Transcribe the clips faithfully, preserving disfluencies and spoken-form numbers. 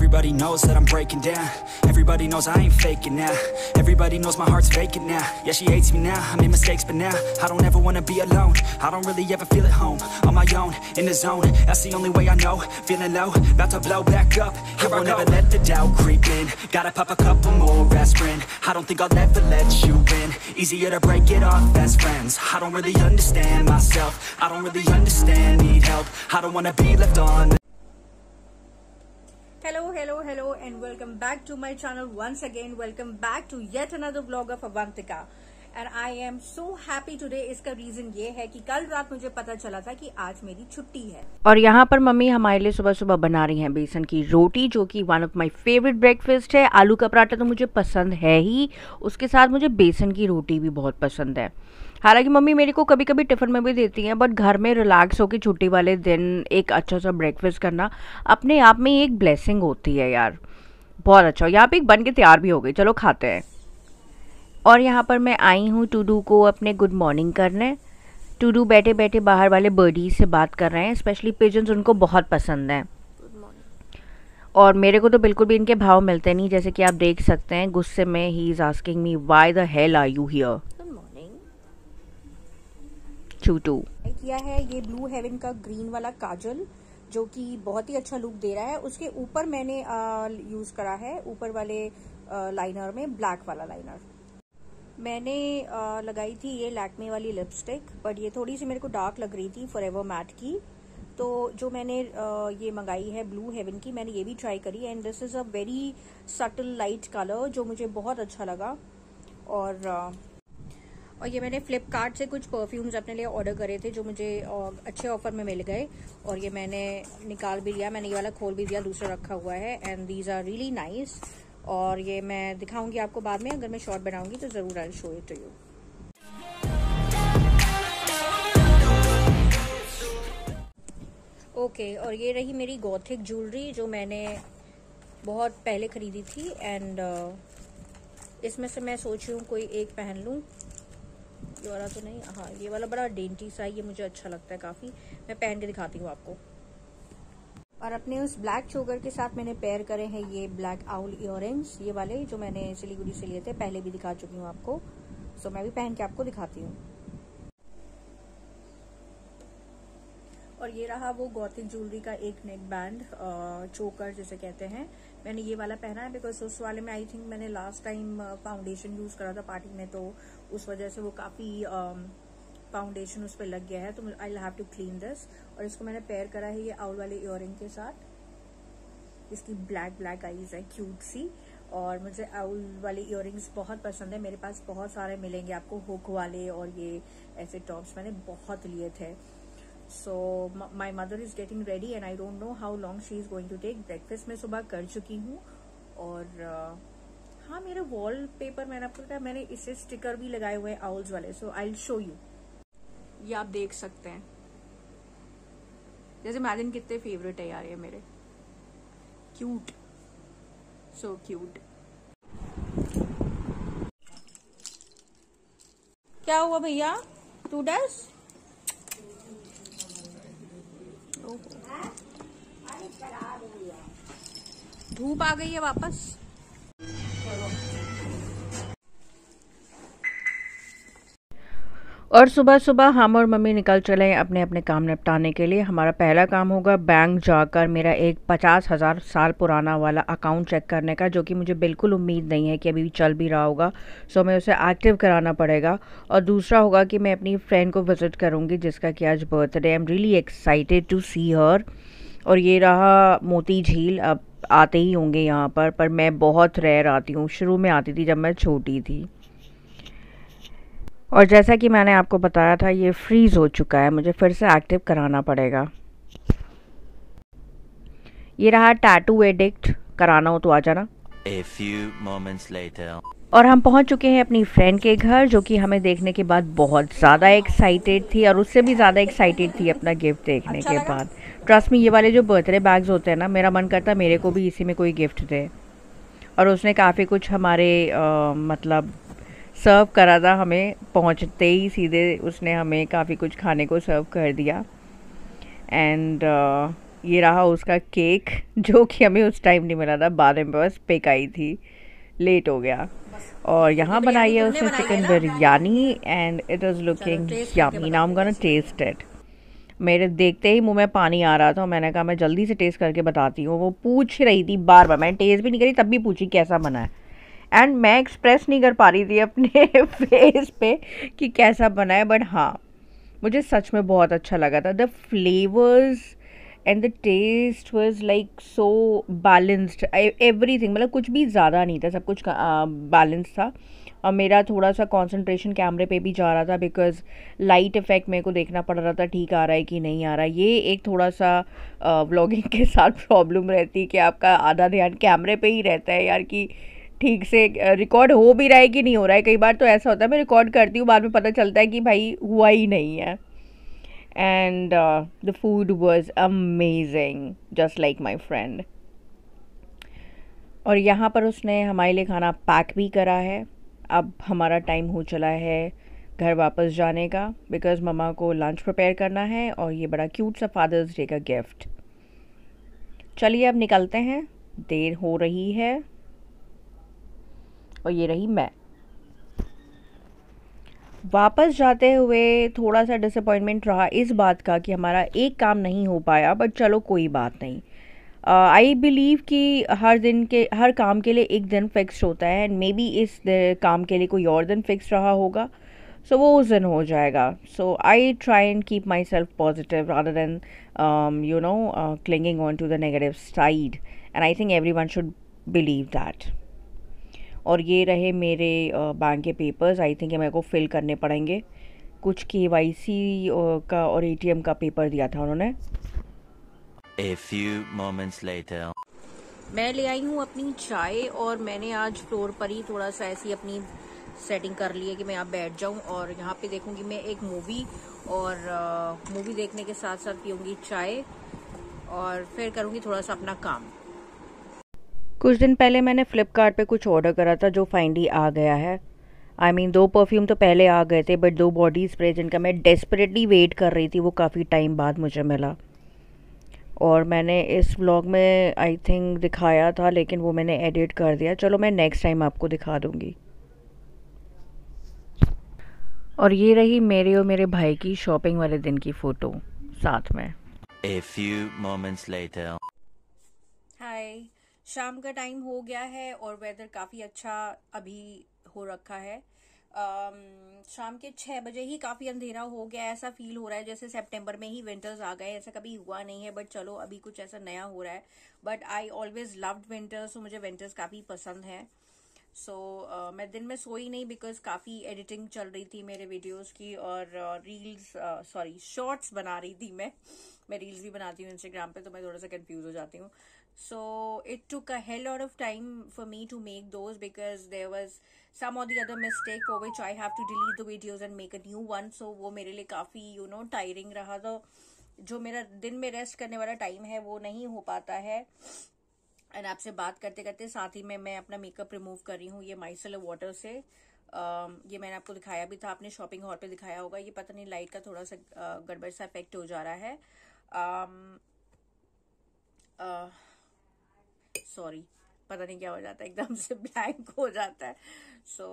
Everybody knows that I'm breaking down. Everybody knows I ain't faking now. Everybody knows my heart's vacant now. Yeah, she hates me now, I made mistakes but now I don't ever wanna be alone. I don't really ever feel at home. On my own, in the zone, that's the only way I know. Feeling low, about to blow back up. Here I won't ever let the doubt creep in. Gotta pop a couple more aspirin. I don't think I'll ever let you in. Easier to break it off best friends. I don't really understand myself. I don't really understand, need help. I don't wanna be left on. Hello, hello, hello and welcome back to my channel once again. Welcome back to yet another vlog of Avantika. And I am so happy today. इसका reason ये है कि कल रात मुझे पता चला था कि आज मेरी छुट्टी है और यहाँ पर मम्मी हमारे लिए सुबह सुबह बना रही हैं बेसन की रोटी, जो कि one of my favourite breakfast है। आलू का पराठा तो मुझे पसंद है ही, उसके साथ मुझे बेसन की रोटी भी बहुत पसंद है। हालांकि मम्मी मेरे को कभी कभी टिफ़िन में भी देती हैं, बट घर में रिलैक्स होकर छुट्टी वाले दिन एक अच्छा सा ब्रेकफास्ट करना अपने आप में एक ब्लेसिंग होती है यार, बहुत अच्छा। यहाँ पे एक बन के तैयार भी हो गई, चलो खाते हैं। और यहाँ पर मैं आई हूँ टूडू को अपने गुड मॉर्निंग करने। टूडू बैठे बैठे बाहर वाले बर्डीज से बात कर रहे हैं, स्पेशली पिजन्स उनको बहुत पसंद हैं। और मेरे को तो बिल्कुल भी इनके भाव मिलते नहीं, जैसे कि आप देख सकते हैं गुस्से में ही is asking me why the hell are you here. चूटू किया है ये ब्लू हेवन का ग्रीन वाला काजल, जो कि बहुत ही अच्छा लुक दे रहा है। उसके ऊपर मैंने यूज करा है ऊपर वाले आ, लाइनर में ब्लैक वाला लाइनर। मैंने आ, लगाई थी ये लैक्मे वाली लिपस्टिक, बट ये थोड़ी सी मेरे को डार्क लग रही थी फॉरएवर मैट की। तो जो मैंने आ, ये मंगाई है ब्लू हेवन की, मैंने ये भी ट्राई करी and this is a very subtle light colour जो मुझे बहुत अच्छा लगा। और आ, और ये मैंने फ्लिपकार्ट से कुछ परफ्यूम्स अपने लिए ऑर्डर करे थे जो मुझे अच्छे ऑफर में मिल गए, और ये मैंने निकाल भी लिया। मैंने ये वाला खोल भी दिया, दूसरा रखा हुआ है and these are really nice. और ये मैं दिखाऊंगी आपको बाद में, अगर मैं शॉर्ट बनाऊंगी तो ज़रूर I show it to you. Okay, और ये रही मेरी गॉथिक ज्वेलरी जो मैंने बहुत पहले खरीदी थी एंड uh, इसमें से मैं सोच रही हूँ कोई एक पहन लूँ। ये वाला तो नहीं, हाँ ये वाला बड़ा डेंटी सा, ये मुझे अच्छा लगता है काफ़ी। मैं पहन के दिखाती हूँ आपको। और अपने उस ब्लैक चोकर के साथ मैंने पेयर करे हैं ये ब्लैक आउल इयररिंग्स, ये वाले जो मैंने सिलीगुड़ी से लिए थे, पहले भी दिखा चुकी हूँ आपको। सो मैं भी पहन के आपको दिखाती हूँ। और ये रहा वो गॉथिक ज्वेलरी का एक नेक बैंड, चोकर जिसे कहते हैं। मैंने ये वाला पहना है बिकॉज उस वाले में आई थिंक मैंने लास्ट टाइम फाउंडेशन यूज करा था पार्टी में, तो उस वजह से वो काफी फाउंडेशन उस पर लग गया है, तो I will have to clean this. और इसको मैंने पेयर करा है ये आउल वाले इयररिंग के साथ। इसकी ब्लैक ब्लैक आईज है क्यूट सी, और मुझे आउल वाले इयररिंग्स बहुत पसंद है। मेरे पास बहुत सारे मिलेंगे आपको हुक वाले, और ये ऐसे टॉप्स मैंने बहुत लिए थे। So my mother is getting ready and I don't know how long she is going to take. Breakfast मैं सुबह कर चुकी हूँ। और uh, हाँ, मेरे वॉल पेपर मैंने आपको बताया, मैंने इसे स्टिकर भी लगाए हुए हैं आउल्स वाले। So I will show you, ये आप देख सकते हैं। जैसे इमेजिन कितने फेवरेट है यार ये मेरे, क्यूट, सो क्यूट। क्या हुआ भैया, टू डैश धूप आ गई है वापस। और सुबह सुबह हम और मम्मी निकल चले अपने अपने काम निपटाने के लिए। हमारा पहला काम होगा बैंक जाकर मेरा एक पचास हज़ार साल पुराना वाला अकाउंट चेक करने का, जो कि मुझे बिल्कुल उम्मीद नहीं है कि अभी भी चल भी रहा होगा। सो हमें उसे एक्टिव कराना पड़ेगा। और दूसरा होगा कि मैं अपनी फ्रेंड को विज़िट करूँगी जिसका कि आज birthday. I am really excited to see her. और ये रहा मोती झील, अब आते ही होंगे यहाँ पर पर मैं बहुत रेयर आती हूँ। शुरू में आती थी जब मैं छोटी थी। और जैसा कि मैंने आपको बताया था ये फ्रीज़ हो चुका है, मुझे फिर से एक्टिव कराना पड़ेगा। ये रहा टैटू एडिक्ट, कराना हो तो आ जाना। A few moments later. और हम पहुंच चुके हैं अपनी फ्रेंड के घर, जो कि हमें देखने के बाद बहुत ज़्यादा एक्साइटेड थी, और उससे भी ज़्यादा एक्साइटेड थी अपना गिफ्ट देखने अच्छा के लगा? बाद। ट्रस्ट में ये वाले जो बर्थडे बैग्स होते हैं ना, मेरा मन करता है मेरे को भी इसी में कोई गिफ्ट दे। और उसने काफ़ी कुछ हमारे आ, मतलब सर्व करा था। हमें पहुंचते ही सीधे उसने हमें काफ़ी कुछ खाने को सर्व कर दिया। एंड ये रहा उसका केक, जो कि हमें उस टाइम नहीं मिला था, बाद में बस पिक आई थी, लेट हो गया। और यहाँ बनाई है उसने chicken biryani and it is looking yummy. Now I am gonna taste it. मेरे देखते ही मुंह में पानी आ रहा था, मैंने कहा मैं जल्दी से टेस्ट करके बताती हूँ। वो पूछ रही थी बार बार, मैंने टेस्ट भी नहीं करी तब भी पूछी कैसा बना है, एंड मैं एक्सप्रेस नहीं कर पा रही थी अपने फेस पे कि कैसा बना है, बट हाँ मुझे सच में बहुत अच्छा लगा था। The flavours and the taste was like so balanced, everything, मतलब कुछ भी ज़्यादा नहीं था, सब कुछ बैलेंस था। और मेरा थोड़ा सा कंसंट्रेशन कैमरे पे भी जा रहा था बिकॉज लाइट इफ़ेक्ट मेरे को देखना पड़ रहा था ठीक आ रहा है कि नहीं आ रहा है। ये एक थोड़ा सा व्लॉगिंग के साथ प्रॉब्लम रहती है कि आपका आधा ध्यान कैमरे पे ही रहता है यार, कि ठीक से रिकॉर्ड हो भी रहा है कि नहीं हो रहा है। कई बार तो ऐसा होता है मैं रिकॉर्ड करती हूँ, बाद में पता चलता है कि भाई हुआ ही नहीं है। And the food was amazing just like my friend. और यहाँ पर उसने हमारे लिए खाना पैक भी करा है। अब हमारा टाइम हो चला है घर वापस जाने का, बिकॉज़ मम्मा को लंच प्रिपेयर करना है और ये बड़ा क्यूट सा फादर्स डे का गिफ्ट। चलिए अब निकलते हैं, देर हो रही है। और ये रही मैं। वापस जाते हुए थोड़ा सा डिसअपॉइंटमेंट रहा इस बात का कि हमारा एक काम नहीं हो पाया, बट चलो कोई बात नहीं। आई uh, बिलीव कि हर दिन के हर काम के लिए एक दिन फिक्स होता है, एंड मे बी इस काम के लिए कोई और दिन फिक्स रहा होगा, सो so वो उस दिन हो जाएगा। So I try and keep myself positive rather than you know clinging on to the negative side, and I think everyone should believe that. और ये रहे मेरे बैंक uh, के पेपर्स, आई थिंक मेरे को fill करने पड़ेंगे। कुछ के वाई सी uh, का और ए टी एम का पेपर दिया था उन्होंने। A few moments later. मैं ले आई हूँ अपनी चाय और मैंने आज फ्लोर पर ही थोड़ा सा ऐसी अपनी सेटिंग कर ली है कि मैं यहाँ बैठ जाऊँ और यहाँ पे देखूंगी मैं एक मूवी, और मूवी uh, देखने के साथ साथ पीऊंगी चाय और फिर करूँगी थोड़ा सा अपना काम। कुछ दिन पहले मैंने फ्लिपकार्ट पे कुछ ऑर्डर करा था जो फाइनली आ गया है। आई I मीन mean, दो परफ्यूम तो पहले आ गए थे, बट दो बॉडी स्प्रे जिनका मैं डेस्परेटली वेट कर रही थी वो काफ़ी टाइम बाद मुझे मिला। और मैंने इस व्लॉग में आई थिंक दिखाया था, लेकिन वो मैंने एडिट कर दिया। चलो मैं नेक्स्ट टाइम आपको दिखा दूँगी। और ये रही मेरे और मेरे भाई की शॉपिंग वाले दिन की फ़ोटो साथ में। A few moments later. हाय, शाम का टाइम हो गया है और वेदर काफ़ी अच्छा अभी हो रखा है। um, शाम के छः बजे ही काफ़ी अंधेरा हो गया, ऐसा फील हो रहा है जैसे सितंबर में ही विंटर्स आ गए। ऐसा कभी हुआ नहीं है, बट चलो अभी कुछ ऐसा नया हो रहा है। But I always loved winters, तो मुझे विंटर्स काफ़ी पसंद है। सो so, uh, मैं दिन में सोई नहीं बिकॉज काफ़ी एडिटिंग चल रही थी मेरे वीडियोस की, और रील्स सॉरी शॉर्ट्स बना रही थी मैं मैं रील्स भी बनाती हूँ इंस्टाग्राम पे, तो मैं थोड़ा सा कंफ्यूज हो जाती हूँ। So it took a hell lot of time for me to make those because there was some or the other mistake for which I have to delete the videos and make a new one. So वो मेरे लिए काफ़ी you know tiring रहा, तो जो मेरा दिन में रेस्ट करने वाला टाइम है वो नहीं हो पाता है। एंड आपसे बात करते करते साथ ही में मैं अपना मेकअप रिमूव कर रही हूँ ये माइसेलर वाटर से। uh, ये मैंने आपको दिखाया भी था, आपने शॉपिंग हॉल पे दिखाया होगा। ये पता नहीं लाइट का थोड़ा सा uh, गड़बड़ सा इफेक्ट हो जा रहा है। um, uh, सॉरी पता नहीं क्या हो जाता है, एकदम से ब्लैंक हो जाता है। सो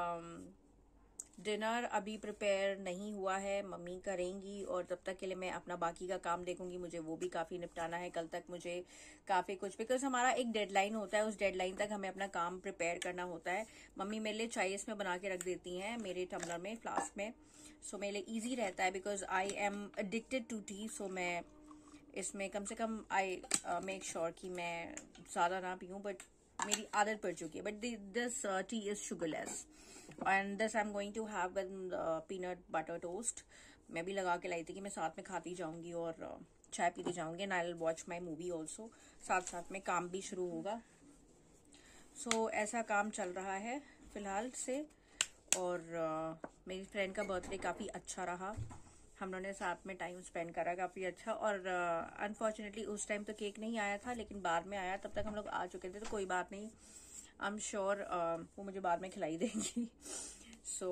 डिनर अभी प्रिपेयर नहीं हुआ है, मम्मी करेंगी, और तब तक के लिए मैं अपना बाकी का काम देखूंगी। मुझे वो भी काफ़ी निपटाना है, कल तक मुझे काफ़ी कुछ, बिकॉज हमारा एक डेडलाइन होता है, उस डेडलाइन तक हमें अपना काम प्रिपेयर करना होता है। मम्मी मेरे लिए चाय इसमें बना के रख देती हैं मेरे टम्बलर में, फ्लास्क में। सो so, मेरे लिए ईजी रहता है because I am addicted to tea. So मैं इसमें कम से कम आई मेक श्योर कि मैं ज़्यादा ना पीऊँ, बट मेरी आदत पड़ चुकी है। But this tea is sugarless and this I am going to have with peanut butter toast. मैं भी लगा के लाई थी कि मैं साथ में खाती जाऊंगी और uh, चाय पीती जाऊंगी, and I will watch my movie also. साथ साथ में काम भी शुरू होगा। सो so, ऐसा काम चल रहा है फिलहाल से। और uh, मेरी फ्रेंड का बर्थडे काफ़ी अच्छा रहा, हम लोगों ने साथ में टाइम स्पेंड करा काफ़ी अच्छा। और अनफॉर्चुनेटली uh, उस टाइम तो केक नहीं आया था, लेकिन बाद में आया, तब तक हम लोग आ चुके थे, तो कोई बात नहीं। आई एम श्योर वो मुझे बाद में खिलाई देंगी। सो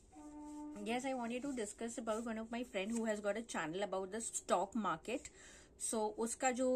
yes, I wanted to discuss about one of my friend who has got a channel about the stock market. So so, उसका जो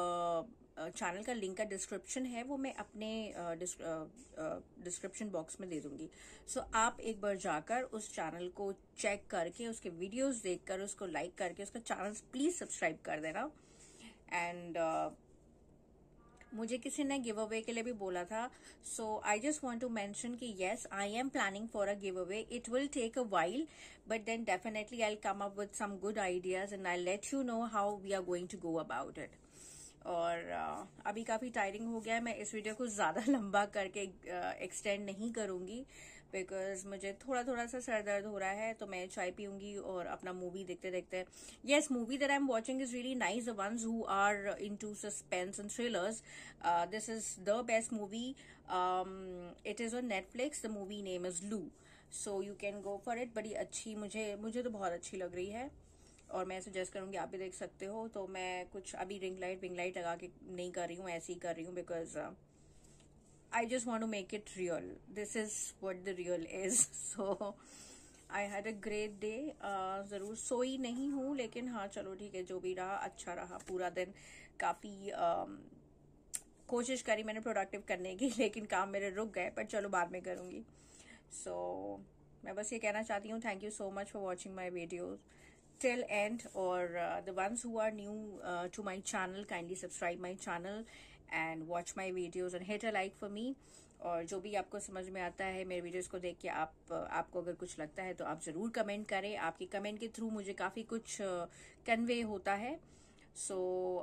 चैनल का लिंक का डिस्क्रिप्शन है वो मैं अपने डिस्क्रिप्शन बॉक्स में दे दूंगी. सो so, आप एक बार जाकर उस चैनल को चेक करके, उसके वीडियोस देखकर, उसको लाइक करके उसका चैनल प्लीज सब्सक्राइब कर देना. एंड uh, मुझे किसी ने गिव अवे के लिए भी बोला था. So I just want to mention कि yes, I am planning for a giveaway. It will take a while, but then definitely I come up with some good ideas and I let you know how we are going to go about it. और uh, अभी काफी tiring हो गया है. मैं इस video को ज्यादा लंबा करके एक्सटेंड uh, नहीं करूंगी बिकॉज मुझे थोड़ा थोड़ा सा सर दर्द हो रहा है. तो मैं चाय पीऊंगी और अपना मूवी देखते देखते. Yes, movie that I am watching is really nice. The ones who are into suspense and thrillers, this is the best movie. It is on Netflix. The movie name is Lou. So you can go for it. बड़ी अच्छी, मुझे मुझे तो बहुत अच्छी लग रही है और मैं सजेस्ट करूंगी आप भी देख सकते हो. तो मैं कुछ अभी रिंग लाइट विंग लाइट लगा के नहीं कर रही हूँ, ऐसे ही कर रही हूँ because I just want to make it real. This is what the real is. So I had a great day. जरूर सोई नहीं हूँ, लेकिन हाँ चलो ठीक है, जो भी रहा अच्छा रहा. पूरा दिन काफी uh, कोशिश करी मैंने प्रोडक्टिव करने की, लेकिन काम मेरे रुक गए. पर चलो बाद में करूंगी. सो so, मैं बस ये कहना चाहती हूँ, thank you so much for watching my videos till end, or uh, the ones who are new uh, to my channel, kindly subscribe my channel and watch my videos and hit a like for me. और जो भी आपको समझ में आता है मेरे videos को देख के, आप आपको अगर कुछ लगता है तो आप जरूर कमेंट करें. आपके कमेंट के थ्रू मुझे काफी कुछ कन्वे uh, होता है. सो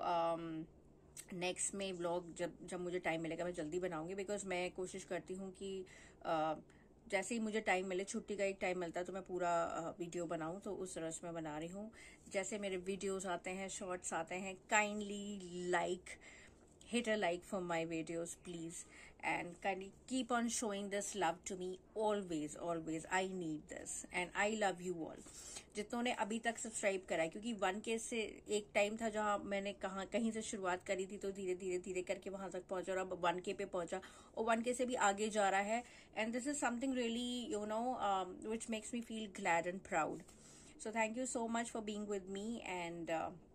नेक्स्ट में व्लॉग जब जब मुझे टाइम मिलेगा मैं जल्दी बनाऊंगी, बिकॉज मैं कोशिश करती हूँ कि uh, जैसे ही मुझे टाइम मिले, छुट्टी का एक टाइम मिलता है तो मैं पूरा वीडियो बनाऊं. तो उस तरह से मैं बना रही हूँ. जैसे मेरे वीडियोस आते हैं, शॉर्ट्स आते हैं, kindly like hit a like for my videos please, and kindly keep on showing this love to me always always. I need this and I love you all जितनों ने अभी तक सब्सक्राइब करा है, क्योंकि वन के से एक टाइम था जहां मैंने कहा कहीं से शुरुआत करी थी, तो धीरे धीरे धीरे करके वहां तक पहुंचा और अब वन के पे पहुंचा और वन के से भी आगे जा रहा है. And this is something really you know which makes me feel glad and proud. So thank you so much for being with me and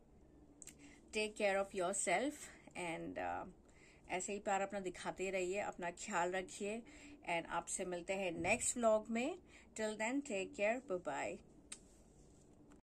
take care of yourself. एंड uh, ऐसे ही प्यार अपना दिखाते रहिए, अपना ख्याल रखिए. एंड आपसे मिलते हैं नेक्स्ट व्लॉग में. Till then take care, bye bye.